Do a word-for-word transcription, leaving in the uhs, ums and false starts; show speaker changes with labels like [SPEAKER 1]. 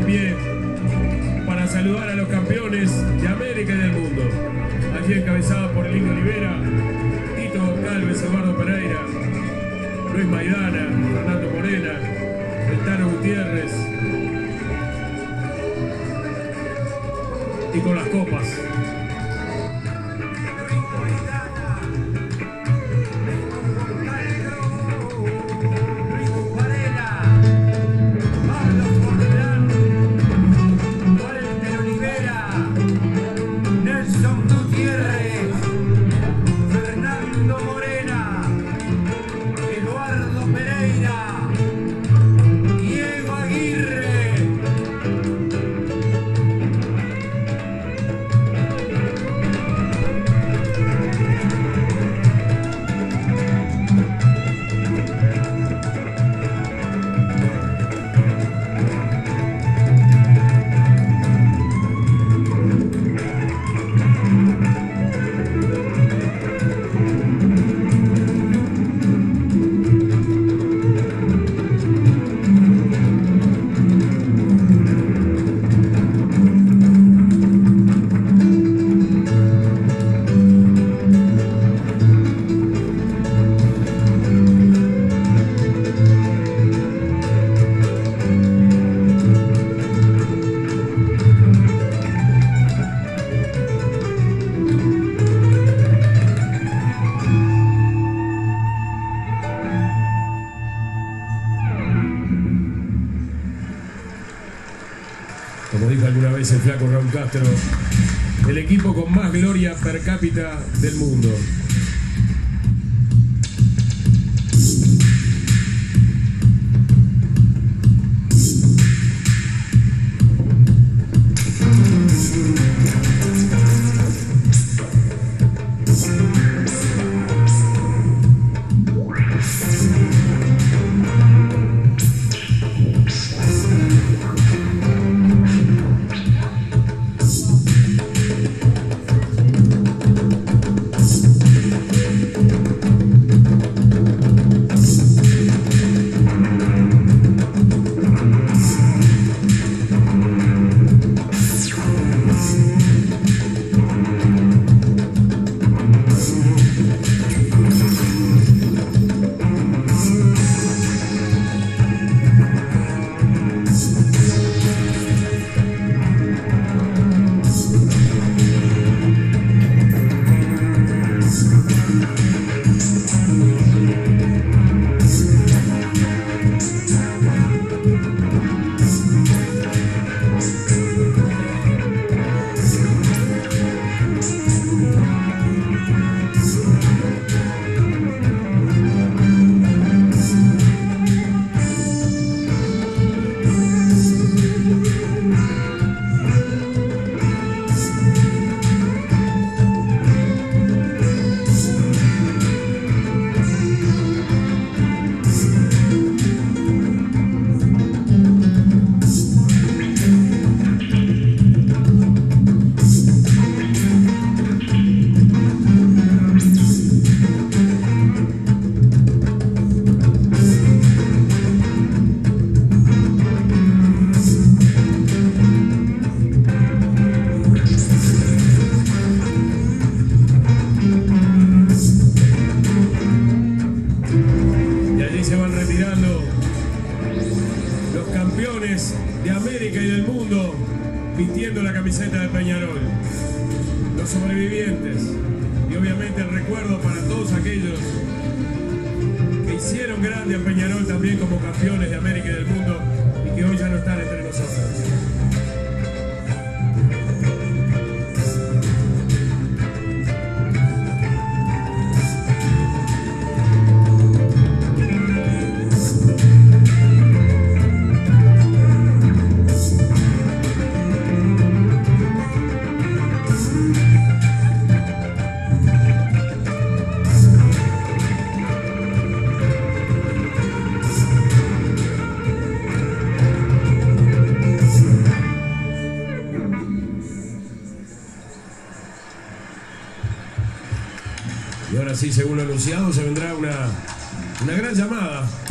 [SPEAKER 1] pie para saludar a los campeones de América y del mundo. Allí encabezada por el Indio Olivera, Tito Goncalves, Eduardo Pereira, Luis Maidana, Fernando Morena, el Tano Gutiérrez. Y con las copas. Como dijo alguna vez el flaco Raúl Castro, el equipo con más gloria per cápita del mundo. De América y del mundo vistiendo la camiseta de Peñarol, los sobrevivientes y obviamente el recuerdo para todos aquellos que hicieron grande a Peñarol también como campeones de América y del mundo y que hoy ya no están entre nosotros. Y ahora sí, según lo anunciado, se vendrá una, una gran llamada